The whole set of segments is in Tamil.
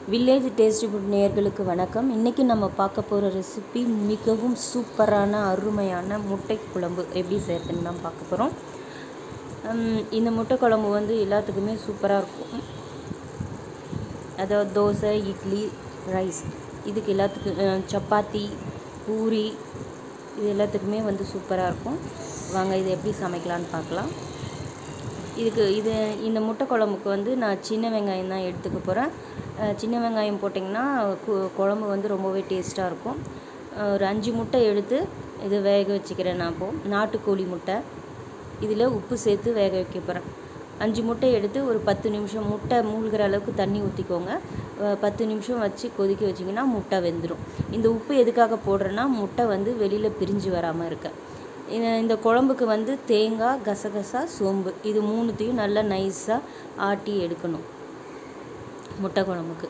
வில்லேஜ் டேஸ்டி ஃபுட் நேயர்களுக்கு வணக்கம். இன்றைக்கி நம்ம பார்க்க போகிற ரெசிபி மிகவும் சூப்பரான அருமையான முட்டை குழம்பு எப்படி செய்யறதுன்னு தான் பார்க்க போகிறோம். இந்த முட்டை குழம்பு வந்து எல்லாத்துக்குமே சூப்பராக இருக்கும். அதாவது தோசை, இட்லி, ரைஸ், இதுக்கு எல்லாத்துக்கும் சப்பாத்தி, பூரி, இது எல்லாத்துக்குமே வந்து சூப்பராக இருக்கும். வாங்க இதை எப்படி சமைக்கலான்னு பார்க்கலாம். இந்த முட்டை குழம்புக்கு வந்து நான் சின்ன வெங்காயம் தான் எடுத்துக்க போகிறேன். சின்ன வெங்காயம் போட்டிங்கன்னா குழம்பு வந்து ரொம்பவே டேஸ்ட்டாக இருக்கும். ஒரு 5 முட்டை எடுத்து இதை வேக வச்சுக்கிறேன். நான் இப்போது நாட்டுக்கோழி முட்டை இதில் உப்பு சேர்த்து வேக வைக்க போகிறேன். 5 முட்டை எடுத்து ஒரு 10 நிமிஷம் முட்டை மூழ்கிற அளவுக்கு தண்ணி ஊற்றிக்கோங்க. 10 நிமிஷம் வச்சு கொதிக்க வச்சிங்கன்னா முட்டை வெந்துடும். இந்த உப்பு எதுக்காக போடுறேன்னா முட்டை வந்து வெளியில் பிரிஞ்சு வராமல் இருக்க. இந்த குழம்புக்கு வந்து தேங்காய், கசகசா, சோம்பு இது மூணுத்தையும் நல்லா நைஸாக ஆட்டி எடுக்கணும். முட்டை குழம்புக்கு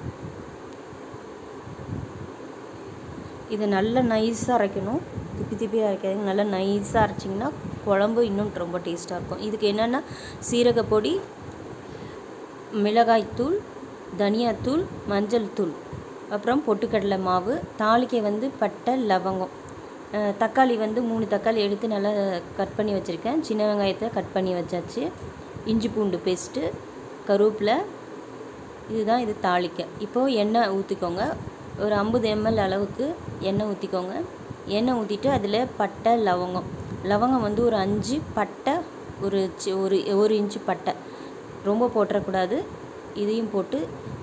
இதை நல்லா நைஸாக அரைக்கணும். திப்பி அரைக்காதீங்க, நல்லா நைஸாக அரைச்சிங்கன்னா குழம்பு இன்னும் ரொம்ப டேஸ்ட்டாக இருக்கும். இதுக்கு என்னென்னா சீரகப்பொடி, மிளகாய்த்தூள், தனியாத்தூள், மஞ்சள் தூள், அப்புறம் பொட்டுக்கடலை மாவு, தாளிக்க வந்து பட்டை, லவங்கம், தக்காளி வந்து 3 தக்காளி எடுத்து நல்லா கட் பண்ணி வச்சுருக்கேன். சின்ன வெங்காயத்தை கட் பண்ணி வச்சாச்சு. இஞ்சி பூண்டு பேஸ்ட்டு, கருவேப்பிலை, இதுதான் இது தாளிக்க. இப்போது எண்ணெய் ஊற்றிக்கோங்க. ஒரு 50 ml அளவுக்கு எண்ணெய் ஊற்றிக்கோங்க. எண்ணெய் ஊற்றிட்டு அதில் பட்டை, லவங்கம் வந்து ஒரு 5 பட்டை, ஒரு இன்ச்சு பட்டை, ரொம்ப போட்டுறக்கூடாது. இதையும் போட்டு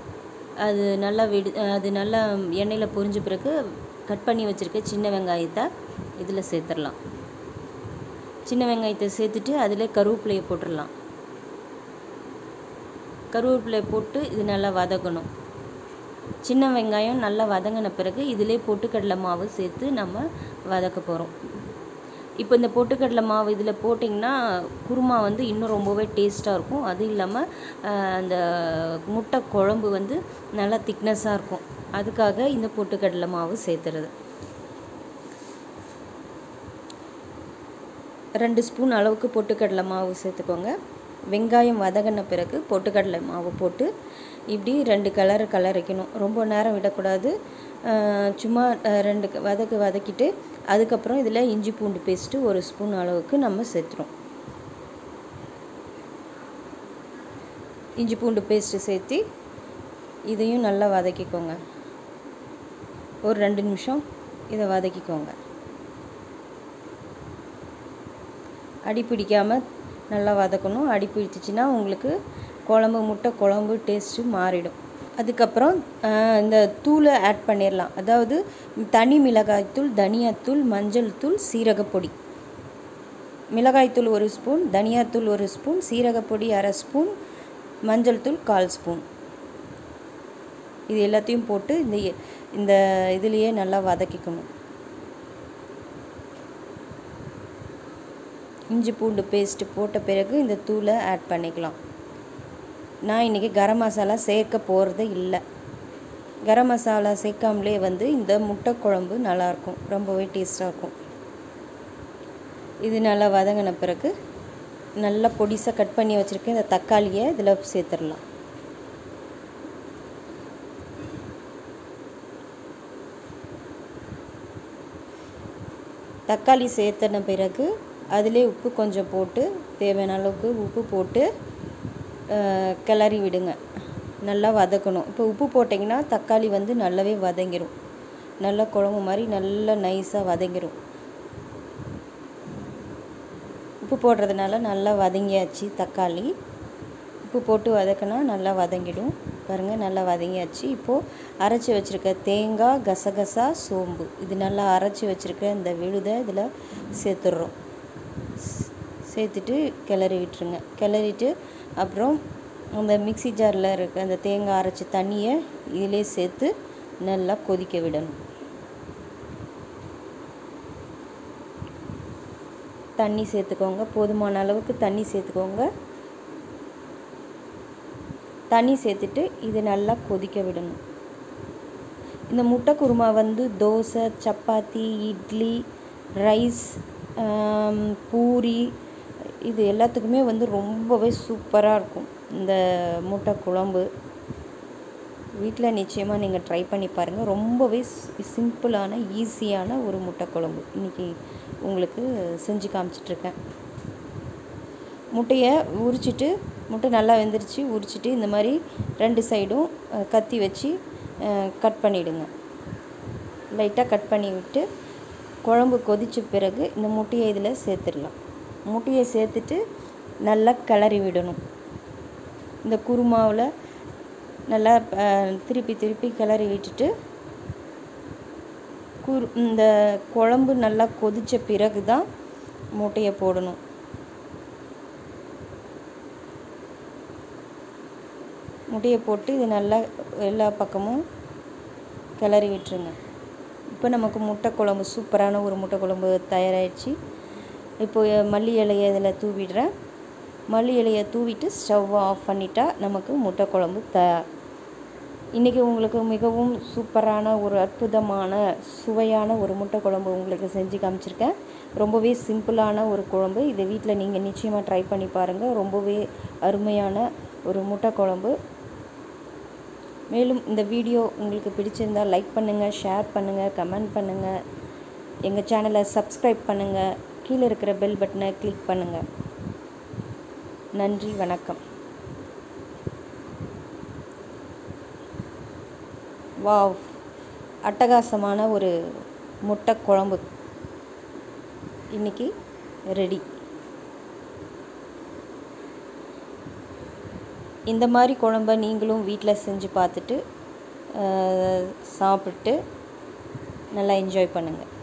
அது நல்லா எண்ணெயில் பொரிஞ்ச பிறகு கட் பண்ணி வச்சுருக்க சின்ன வெங்காயத்தை இதில் சேர்த்துடலாம். சின்ன வெங்காயத்தை சேர்த்துட்டு அதில் கருவேப்பிலையை போட்டுடலாம். கருவேப்பிலை போட்டு இது நல்லா வதக்கணும். சின்ன வெங்காயம் நல்லா வதங்கின பிறகு இதிலே பொட்டுக்கடலை மாவு சேர்த்து நம்ம வதக்க போகிறோம். இப்போ இந்த பொட்டுக்கடலை மாவு இதில் போட்டிங்கன்னா குருமா வந்து இன்னும் ரொம்பவே டேஸ்ட்டாக இருக்கும். அதுவும் இல்லாமல் அந்த முட்டை குழம்பு வந்து நல்லா திக்னஸாக இருக்கும். அதுக்காக இந்த பொட்டுக்கடலை மாவு சேர்த்துறது. 2 ஸ்பூன் அளவுக்கு பொட்டுக்கடலை மாவு சேர்த்துக்கோங்க. வெங்காயம் வதங்கின பிறகு பொட்டுக்கடலை மாவு போட்டு இப்படி 2 கலரிக்கணும். ரொம்ப நேரம் விடக்கூடாது. சும்மா 2 வதக்கிட்டு அதுக்கப்புறம் இதில் இஞ்சி பூண்டு பேஸ்ட்டு 1 ஸ்பூன் அளவுக்கு நம்ம சேர்த்துறோம். இஞ்சி பூண்டு பேஸ்ட்டு சேர்த்து இதையும் நல்லா வதக்கிக்கோங்க. ஒரு 2 நிமிஷம் இதை வதக்கிக்கோங்க. அடி பிடிக்காமல் நல்லா வதக்கணும். அடி பிடிச்சிச்சின்னா உங்களுக்கு முட்டை குழம்பு டேஸ்ட்டு மாறிடும். அதுக்கப்புறம் இந்த தூளை ஆட் பண்ணிடலாம். அதாவது தனி மிளகாய்த்தூள், தனியாத்தூள், மஞ்சள் தூள், சீரகப்பொடி. மிளகாய்த்தூள் 1 ஸ்பூன், தனியாத்தூள் 1 ஸ்பூன், சீரகப்பொடி 1/2 ஸ்பூன், மஞ்சள் தூள் 1/4 ஸ்பூன். இது எல்லாத்தையும் போட்டு இந்த இதுலேயே நல்லா வதக்கிக்கணும். இஞ்சி பூண்டு பேஸ்ட்டு போட்ட பிறகு இந்த தூளை ஆட் பண்ணிக்கலாம். நான் இன்றைக்கி கரம் மசாலா சேர்க்க போகிறது இல்லை. கரம் மசாலா சேர்க்காமலே வந்து இந்த முட்டை குழம்பு நல்லாயிருக்கும், ரொம்பவே டேஸ்ட்டாக இருக்கும். இது நல்லா வதங்கின பிறகு நல்லா பொடிசாக கட் பண்ணி வச்சுருக்கேன் இந்த தக்காளியை இதில் சேர்த்துடலாம். தக்காளி சேர்த்தன பிறகு அதிலே உப்பு கொஞ்சம் போட்டு தேவையான அளவுக்கு உப்பு போட்டு கிளறி விடுங்க. நல்லா வதக்கணும். இப்போ உப்பு போட்டிங்கன்னா தக்காளி வந்து நல்லாவே வதங்கிடும். நல்லா குழம்பு மாதிரி நல்லா நைஸாக வதங்கிடும். உப்பு போடுறதுனால நல்லா வதங்கியாச்சு. தக்காளி உப்பு போட்டு வதக்கினா நல்லா வதங்கிடும். பாருங்கள், நல்லா வதங்கியாச்சு. இப்போது அரைச்சி வச்சுருக்க தேங்காய், கசகசா, சோம்பு இது நல்லா அரைச்சி வச்சுருக்க இந்த விழுதை இதில் சேர்த்துடுறோம். சேர்த்துட்டு கிளறி விட்டுருங்க. கிளறிட்டு அப்புறம் அந்த மிக்ஸி ஜாரில் இருக்க அந்த தேங்காய் அரைச்சி தண்ணியை இதிலே சேர்த்து நல்லா கொதிக்க விடணும். தண்ணி சேர்த்துக்கோங்க. போதுமான அளவுக்கு தண்ணி சேர்த்துக்கோங்க. தண்ணி சேர்த்துட்டு இது நல்லா கொதிக்க விடணும். இந்த முட்டை குருமா வந்து தோசை, சப்பாத்தி, இட்லி, ரைஸ், பூரி இது எல்லாத்துக்குமே வந்து ரொம்பவே சூப்பராக இருக்கும் இந்த முட்டை குழம்பு. வீட்டில் நிச்சயமாக நீங்கள் ட்ரை பண்ணி பாருங்கள். ரொம்பவே சிம்பிளான ஈஸியான ஒரு முட்டை குழம்பு இன்றைக்கி உங்களுக்கு செஞ்சு காமிச்சிட்ருக்கேன். முட்டையை உரிச்சிட்டு, முட்டை நல்லா வெந்துருச்சு, உரிச்சிட்டு இந்த மாதிரி 2 சைடும் கத்தி வச்சு கட் பண்ணிவிடுங்க. லைட்டாக கட் பண்ணி விட்டு குழம்பு கொதித்த பிறகு இந்த முட்டையை இதில் சேர்த்துடலாம். முட்டையை சேர்த்துட்டு நல்லா கிளறி விடணும். இந்த குருமாவில் நல்லா திருப்பி கிளறி விட்டுட்டு இந்த குழம்பு நல்லா கொதித்த பிறகு தான் முட்டையை போடணும். முட்டையை போட்டு இது நல்லா எல்லா பக்கமும் கிளறி விட்டுருங்க. இப்போ நமக்கு முட்டை குழம்பு, சூப்பரான ஒரு முட்டை குழம்பு தயாராகிடுச்சு. இப்போ மல்லி இலையை இதில் தூவிடுறேன். மல்லி இலையை தூவிட்டு ஸ்டவ்வை ஆஃப் பண்ணிட்டா நமக்கு முட்டை குழம்பு தயார். இன்றைக்கி உங்களுக்கு மிகவும் சூப்பரான ஒரு அற்புதமான சுவையான ஒரு முட்டை குழம்பு உங்களுக்கு செஞ்சு காமிச்சிருக்கேன். ரொம்பவே சிம்பிளான ஒரு குழம்பு. இதை வீட்டில் நீங்கள் நிச்சயமாக ட்ரை பண்ணி பாருங்கள். ரொம்பவே அருமையான ஒரு முட்டை குழம்பு. மேலும் இந்த வீடியோ உங்களுக்கு பிடிச்சிருந்தால் லைக் பண்ணுங்கள், ஷேர் பண்ணுங்கள், கமெண்ட் பண்ணுங்கள். எங்கள் சேனலை சப்ஸ்கிரைப் பண்ணுங்கள். கீழே இருக்கிற பெல் பட்டனை கிளிக் பண்ணுங்கள். நன்றி, வணக்கம். வாவ், அட்டகாசமான ஒரு முட்டை குழம்பு இன்றைக்கி ரெடி. இந்த மாதிரி குழம்ப நீங்களும் வீட்டில் செஞ்சு பார்த்துட்டு சாப்பிட்டு நல்லா என்ஜாய் பண்ணுங்கள்.